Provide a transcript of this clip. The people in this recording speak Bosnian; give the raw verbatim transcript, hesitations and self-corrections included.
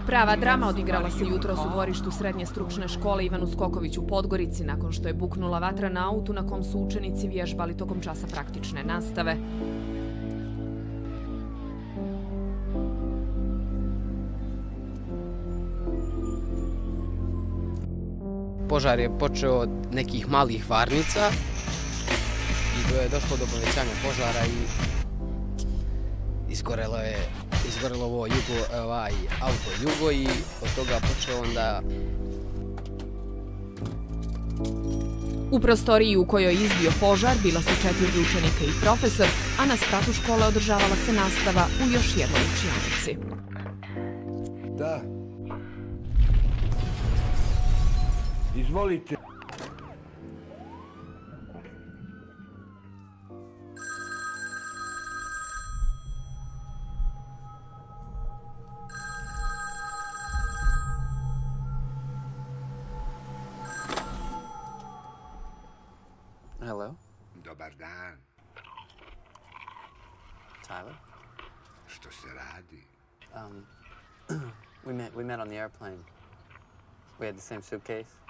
Prava drama odigrala se jutros u dvorištu srednje stručne škole Ivanu Skoković u Podgorici nakon što je buknula vatra na autu na kom su učenici vježbali tokom časa praktične nastave. Požar je počeo od nekih malih varnica i je došlo do povećanja požara i izgorelo je izgorelo ovo jugo, ovaj auto Jugo i od toga počeo onda... U prostoriji u kojoj je izbio požar bila su četiri učenika i profesor, a na spratu škole održavala se nastava u još jednoj učionici. Da. Izvolite. Hello. Dobar dan. Tyler? Što se radi? Um, we met we met on the airplane. We had the same suitcase.